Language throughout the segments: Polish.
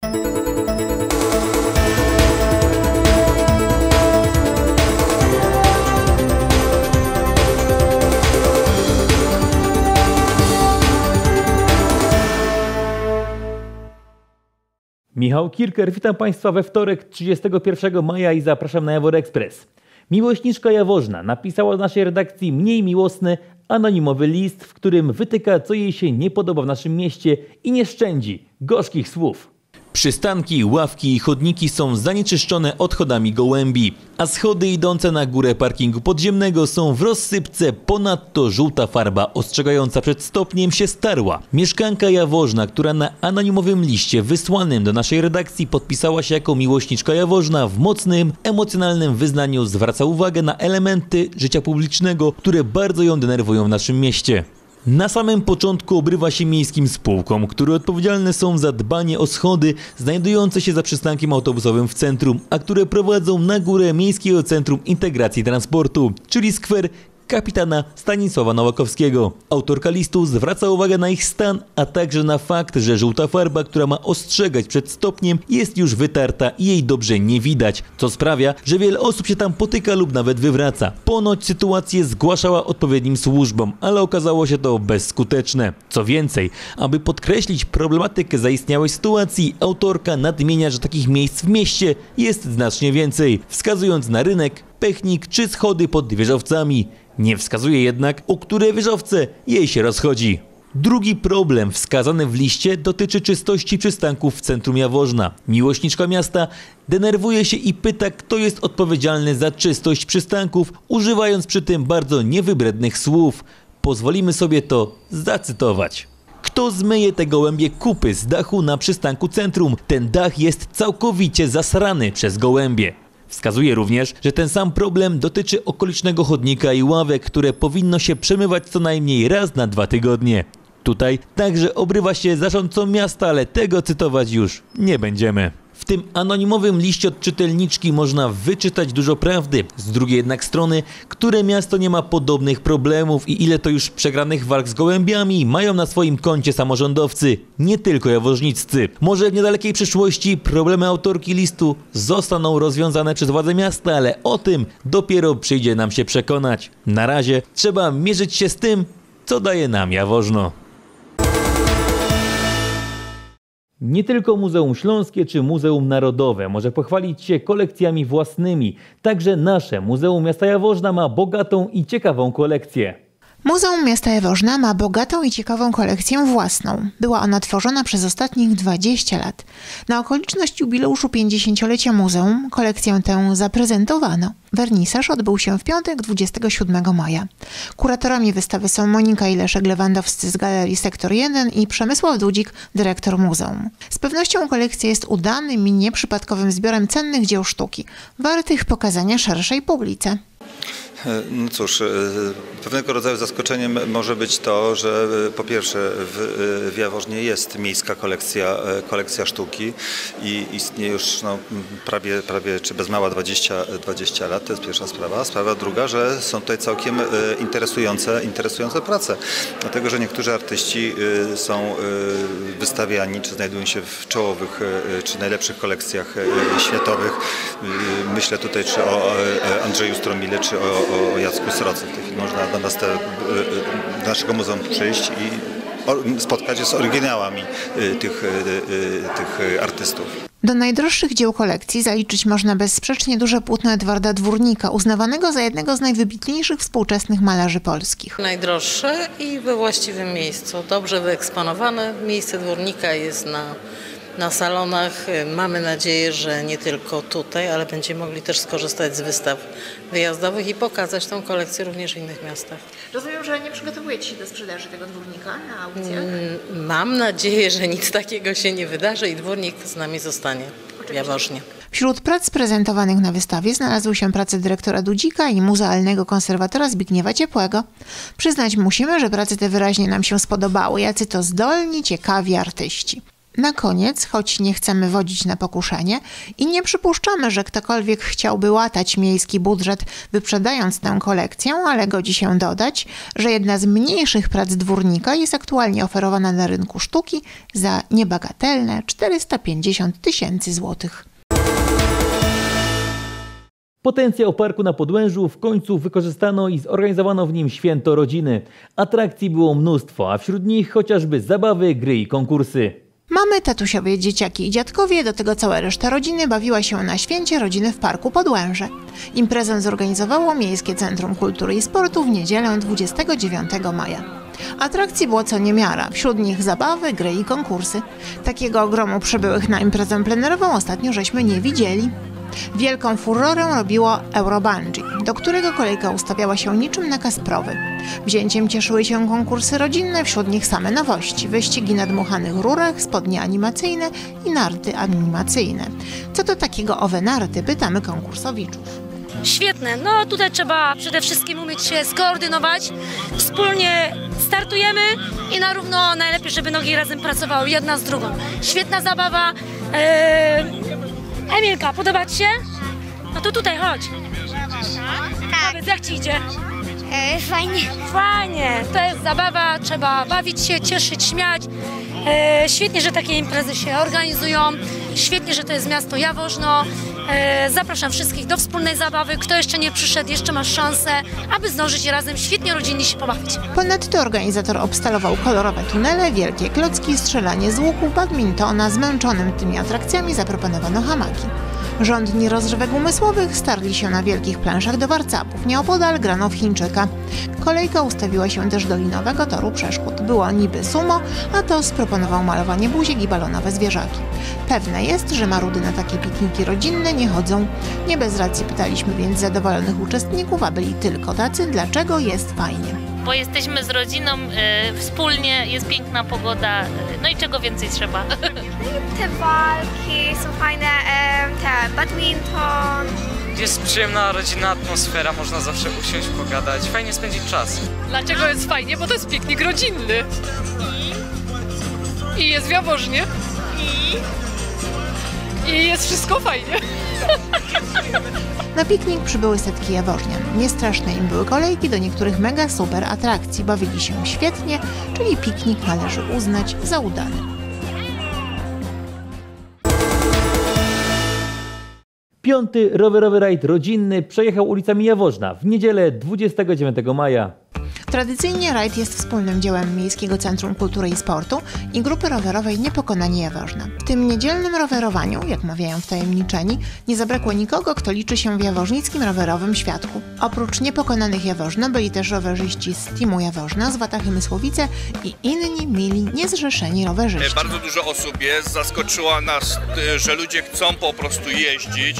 Michał Kirker, witam Państwa we wtorek 31 maja i zapraszam na Jawor Express. Miłośniczka Jaworzna napisała do naszej redakcji mniej miłosny, anonimowy list, w którym wytyka, co jej się nie podoba w naszym mieście i nie szczędzi gorzkich słów. Przystanki, ławki i chodniki są zanieczyszczone odchodami gołębi, a schody idące na górę parkingu podziemnego są w rozsypce, ponadto żółta farba ostrzegająca przed stopniem się starła. Mieszkanka Jaworzna, która na anonimowym liście wysłanym do naszej redakcji podpisała się jako miłośniczka Jaworzna, w mocnym, emocjonalnym wyznaniu zwraca uwagę na elementy życia publicznego, które bardzo ją denerwują w naszym mieście. Na samym początku obrywa się miejskim spółkom, które odpowiedzialne są za dbanie o schody znajdujące się za przystankiem autobusowym w centrum, a które prowadzą na górę Miejskiego Centrum Integracji Transportu, czyli skwer kapitana Stanisława Nowakowskiego. Autorka listu zwraca uwagę na ich stan, a także na fakt, że żółta farba, która ma ostrzegać przed stopniem, jest już wytarta i jej dobrze nie widać, co sprawia, że wiele osób się tam potyka lub nawet wywraca. Ponoć sytuację zgłaszała odpowiednim służbom, ale okazało się to bezskuteczne. Co więcej, aby podkreślić problematykę zaistniałej sytuacji, autorka nadmienia, że takich miejsc w mieście jest znacznie więcej, wskazując na rynek, pechnik czy schody pod wieżowcami. Nie wskazuje jednak, o które wieżowce jej się rozchodzi. Drugi problem wskazany w liście dotyczy czystości przystanków w centrum Jaworzna. Miłośniczka miasta denerwuje się i pyta, kto jest odpowiedzialny za czystość przystanków, używając przy tym bardzo niewybrednych słów. Pozwolimy sobie to zacytować. Kto zmyje te gołębie kupy z dachu na przystanku centrum? Ten dach jest całkowicie zasrany przez gołębie. Wskazuje również, że ten sam problem dotyczy okolicznego chodnika i ławek, które powinno się przemywać co najmniej raz na 2 tygodnie. Tutaj także obrywa się zarządcą miasta, ale tego cytować już nie będziemy. W tym anonimowym liście od czytelniczki można wyczytać dużo prawdy. Z drugiej jednak strony, które miasto nie ma podobnych problemów i ile to już przegranych walk z gołębiami mają na swoim koncie samorządowcy, nie tylko jaworzniccy. Może w niedalekiej przyszłości problemy autorki listu zostaną rozwiązane przez władze miasta, ale o tym dopiero przyjdzie nam się przekonać. Na razie trzeba mierzyć się z tym, co daje nam Jaworzno. Nie tylko Muzeum Śląskie czy Muzeum Narodowe może pochwalić się kolekcjami własnymi. Także nasze Muzeum Miasta Jaworzna ma bogatą i ciekawą kolekcję. Muzeum Miasta Jaworzna ma bogatą i ciekawą kolekcję własną. Była ona tworzona przez ostatnich 20 lat. Na okoliczność jubileuszu 50-lecia muzeum kolekcję tę zaprezentowano. Wernisaż odbył się w piątek 27 maja. Kuratorami wystawy są Monika i Leszek Lewandowscy z Galerii Sektor 1 i Przemysław Dudzik, dyrektor muzeum. Z pewnością kolekcja jest udanym i nieprzypadkowym zbiorem cennych dzieł sztuki, wartych pokazania szerszej publice. No cóż, pewnego rodzaju zaskoczeniem może być to, że po pierwsze w Jaworznie jest miejska kolekcja sztuki i istnieje już prawie czy bez mała 20 lat, to jest pierwsza sprawa. Sprawa druga, że są tutaj całkiem interesujące prace, dlatego że niektórzy artyści są wystawiani, czy znajdują się w czołowych, czy najlepszych kolekcjach światowych. Myślę tutaj czy o Andrzeju Stromile, czy o Jacku Srocy. W tej chwili można do naszego muzeum przyjść i spotkać się z oryginałami tych artystów. Do najdroższych dzieł kolekcji zaliczyć można bezsprzecznie duże płótno Edwarda Dwórnika, uznawanego za jednego z najwybitniejszych współczesnych malarzy polskich. Najdroższe i we właściwym miejscu. Dobrze wyeksponowane. Miejsce Dwórnika jest na salonach. Mamy nadzieję, że nie tylko tutaj, ale będziemy mogli też skorzystać z wystaw wyjazdowych i pokazać tą kolekcję również w innych miastach. Rozumiem, że nie przygotowujecie się do sprzedaży tego Dwórnika na aukcjach? Mam nadzieję, że nic takiego się nie wydarzy i Dwórnik z nami zostanie w Jaworznie. Wśród prac prezentowanych na wystawie znalazły się prace dyrektora Dudzika i muzealnego konserwatora Zbigniewa Ciepłego. Przyznać musimy, że prace te wyraźnie nam się spodobały, jacy to zdolni, ciekawi artyści. Na koniec, choć nie chcemy wodzić na pokuszenie i nie przypuszczamy, że ktokolwiek chciałby łatać miejski budżet wyprzedając tę kolekcję, ale godzi się dodać, że jedna z mniejszych prac dwórnika jest aktualnie oferowana na rynku sztuki za niebagatelne 450 000 złotych. Potencjał parku na Podłężu w końcu wykorzystano i zorganizowano w nim święto rodziny. Atrakcji było mnóstwo, a wśród nich chociażby zabawy, gry i konkursy. Mamy, tatusiowie, dzieciaki i dziadkowie, do tego cała reszta rodziny bawiła się na święcie rodziny w parku Podłęże. Imprezę zorganizowało Miejskie Centrum Kultury i Sportu w niedzielę 29 maja. Atrakcji było co niemiara, wśród nich zabawy, gry i konkursy. Takiego ogromu przybyłych na imprezę plenerową ostatnio żeśmy nie widzieli. Wielką furorę robiło Eurobungee, do którego kolejka ustawiała się niczym na Kasprowy. Wzięciem cieszyły się konkursy rodzinne, wśród nich same nowości, wyścigi na dmuchanych rurach, spodnie animacyjne i narty animacyjne. Co to takiego owe narty, pytamy konkursowiczów. Świetne, no tutaj trzeba przede wszystkim umieć się skoordynować, wspólnie startujemy i na równo najlepiej, żeby nogi razem pracowały jedna z drugą. Świetna zabawa. Emilka, podoba Ci się? No to tutaj chodź. Tak. Powiedz, jak Ci idzie? Fajnie. Fajnie, to jest zabawa, trzeba bawić się, cieszyć, śmiać. Świetnie, że takie imprezy się organizują, świetnie, że to jest miasto Jaworzno. Zapraszam wszystkich do wspólnej zabawy. Kto jeszcze nie przyszedł, jeszcze masz szansę, aby zdążyć razem świetnie rodzinnie się pobawić. Ponadto organizator obstalował kolorowe tunele, wielkie klocki, strzelanie z łuku, badmintona. Zmęczonym tymi atrakcjami zaproponowano hamaki. Rządni rozrywek umysłowych starli się na wielkich planszach do warcapów. Nieopodal grano w Chińczyka. Kolejka ustawiła się też do linowego toru przeszkód. Było niby sumo, a TOS proponował malowanie buziek i balonowe zwierzaki. Pewne jest, że marudy na takie pikniki rodzinne nie chodzą. Nie bez racji pytaliśmy więc zadowolonych uczestników, a byli tylko tacy, dlaczego jest fajnie. Bo jesteśmy z rodziną, wspólnie, jest piękna pogoda, no i czego więcej trzeba. Te walki są fajne, te badminton. Jest przyjemna rodzinna atmosfera, można zawsze usiąść, pogadać, fajnie spędzić czas. Dlaczego jest fajnie? Bo to jest piknik rodzinny. I jest w Jaworznie. I jest wszystko fajnie. Na piknik przybyły setki jaworznian. Niestraszne im były kolejki do niektórych mega super atrakcji. Bawili się świetnie, czyli piknik należy uznać za udany. Piąty rowerowy rajd rodzinny przejechał ulicami Jaworzna w niedzielę 29 maja. Tradycyjnie rajd jest wspólnym dziełem Miejskiego Centrum Kultury i Sportu i grupy rowerowej Niepokonani Jaworzna. W tym niedzielnym rowerowaniu, jak mawiają wtajemniczeni, nie zabrakło nikogo, kto liczy się w jaworznickim rowerowym świadku. Oprócz Niepokonanych Jaworzna byli też rowerzyści z Teamu Jaworzna, z Watachy Mysłowice i inni mili, niezrzeszeni rowerzyści. Bardzo dużo osób jest, zaskoczyła nas, że ludzie chcą po prostu jeździć,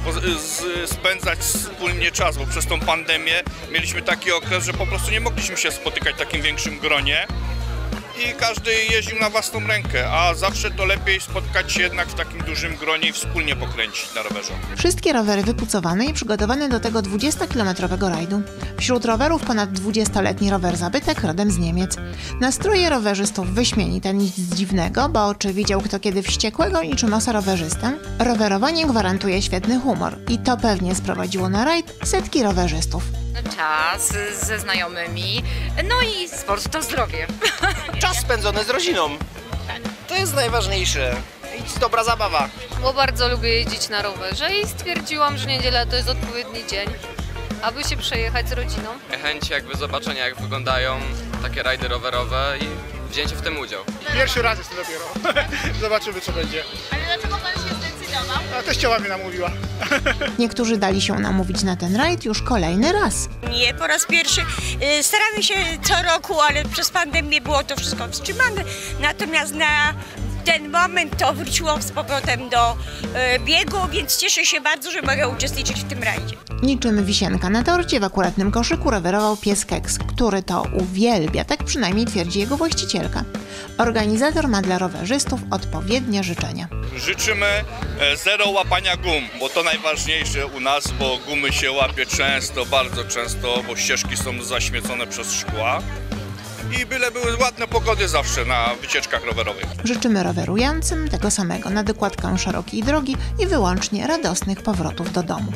spędzać wspólnie czas, bo przez tą pandemię mieliśmy taki okres, że po prostu nie mogliśmy się spotykać w takim większym gronie i każdy jeździł na własną rękę, a zawsze to lepiej spotkać się jednak w takim dużym gronie i wspólnie pokręcić na rowerze. Wszystkie rowery wypucowane i przygotowane do tego 20-kilometrowego rajdu. Wśród rowerów ponad 20-letni rower zabytek rodem z Niemiec. Nastroje rowerzystów wyśmienite, nic dziwnego, bo czy widział kto kiedy wściekłego niczym osa rowerzystę? Rowerowanie gwarantuje świetny humor i to pewnie sprowadziło na rajd setki rowerzystów. Czas ze znajomymi, no i sport to zdrowie. Czas spędzony z rodziną. To jest najważniejsze. I dobra zabawa. Bo bardzo lubię jeździć na rowerze i stwierdziłam, że niedziela to jest odpowiedni dzień, aby się przejechać z rodziną. Chęć jakby zobaczenia, jak wyglądają takie rajdy rowerowe i wzięcie w tym udział. Pierwszy raz jest to dopiero. Zobaczymy, co będzie. Ale dlaczego pan się zdecydował? A teściowa mnie namówiła. Niektórzy dali się namówić na ten rajd już kolejny raz. Nie, po raz pierwszy. Staramy się co roku, ale przez pandemię było to wszystko wstrzymane. Natomiast na ten moment to wróciło z powrotem do biegu, więc cieszę się bardzo, że mogę uczestniczyć w tym rajdzie. Niczym wisienka na torcie w akuratnym koszyku rowerował pies Keks, który to uwielbia, tak przynajmniej twierdzi jego właścicielka. Organizator ma dla rowerzystów odpowiednie życzenia. Życzymy zero łapania gum, bo to najważniejsze u nas, bo gumy się łapie często, bardzo często, bo ścieżki są zaśmiecone przez szkła. i byle były ładne pogody zawsze na wycieczkach rowerowych. Życzymy rowerującym tego samego na dokładkę szerokiej drogi i wyłącznie radosnych powrotów do domu.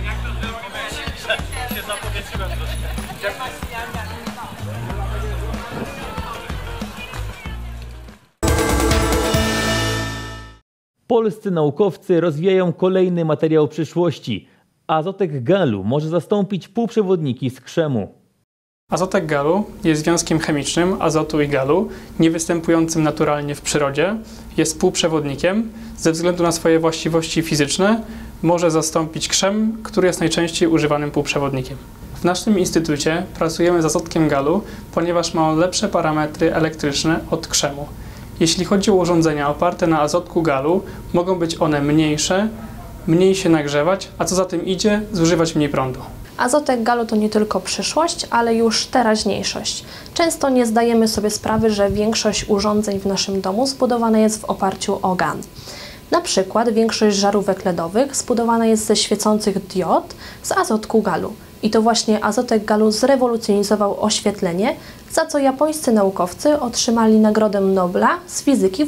Polscy naukowcy rozwijają kolejny materiał przyszłości. Azotek galu może zastąpić półprzewodniki z krzemu. Azotek galu jest związkiem chemicznym azotu i galu, niewystępującym naturalnie w przyrodzie. Jest półprzewodnikiem. Ze względu na swoje właściwości fizyczne może zastąpić krzem, który jest najczęściej używanym półprzewodnikiem. W naszym instytucie pracujemy z azotkiem galu, ponieważ ma on lepsze parametry elektryczne od krzemu. Jeśli chodzi o urządzenia oparte na azotku galu, mogą być one mniejsze, mniej się nagrzewać, a co za tym idzie, zużywać mniej prądu. Azotek galu to nie tylko przyszłość, ale już teraźniejszość. Często nie zdajemy sobie sprawy, że większość urządzeń w naszym domu zbudowana jest w oparciu o GaN. Na przykład większość żarówek LEDowych zbudowana jest ze świecących diod z azotku galu. I to właśnie azotek galu zrewolucjonizował oświetlenie, za co japońscy naukowcy otrzymali Nagrodę Nobla z fizyki w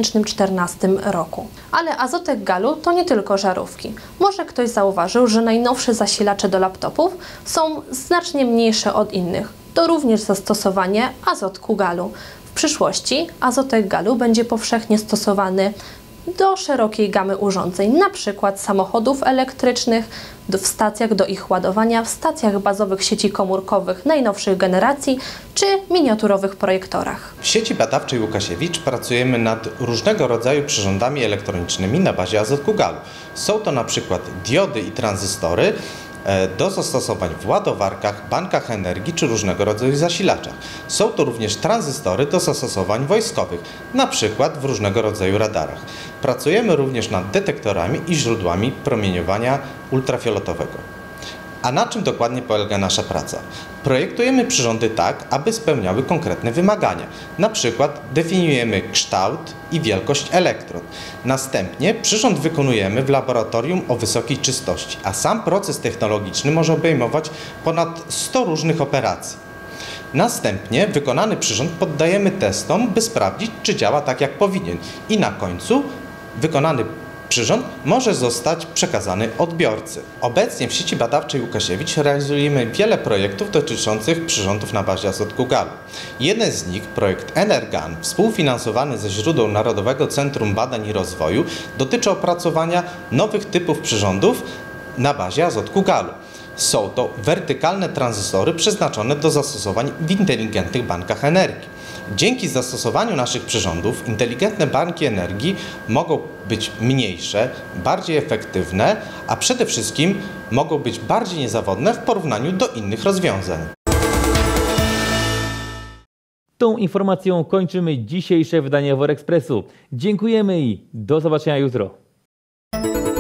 2014 roku. Ale azotek galu to nie tylko żarówki. Może ktoś zauważył, że najnowsze zasilacze do laptopów są znacznie mniejsze od innych. To również zastosowanie azotku galu. W przyszłości azotek galu będzie powszechnie stosowany do szerokiej gamy urządzeń, np. samochodów elektrycznych, w stacjach do ich ładowania, w stacjach bazowych sieci komórkowych najnowszych generacji czy miniaturowych projektorach. W sieci badawczej Łukasiewicz pracujemy nad różnego rodzaju przyrządami elektronicznymi na bazie azotku galu. Są to np. diody i tranzystory do zastosowań w ładowarkach, bankach energii czy różnego rodzaju zasilaczach. Są to również tranzystory do zastosowań wojskowych, np. w różnego rodzaju radarach. Pracujemy również nad detektorami i źródłami promieniowania ultrafioletowego. A na czym dokładnie polega nasza praca? Projektujemy przyrządy tak, aby spełniały konkretne wymagania. Na przykład definiujemy kształt i wielkość elektrod. Następnie przyrząd wykonujemy w laboratorium o wysokiej czystości, a sam proces technologiczny może obejmować ponad 100 różnych operacji. Następnie wykonany przyrząd poddajemy testom, by sprawdzić, czy działa tak, jak powinien. I na końcu wykonany przyrząd może zostać przekazany odbiorcy. Obecnie w sieci badawczej Łukasiewicz realizujemy wiele projektów dotyczących przyrządów na bazie azotku galu. Jeden z nich, projekt Energan, współfinansowany ze źródeł Narodowego Centrum Badań i Rozwoju, dotyczy opracowania nowych typów przyrządów na bazie azotku galu. Są to wertykalne tranzystory przeznaczone do zastosowań w inteligentnych bankach energii. Dzięki zastosowaniu naszych przyrządów inteligentne banki energii mogą być mniejsze, bardziej efektywne, a przede wszystkim mogą być bardziej niezawodne w porównaniu do innych rozwiązań. Tą informacją kończymy dzisiejsze wydanie WOR Expressu. Dziękujemy i do zobaczenia jutro.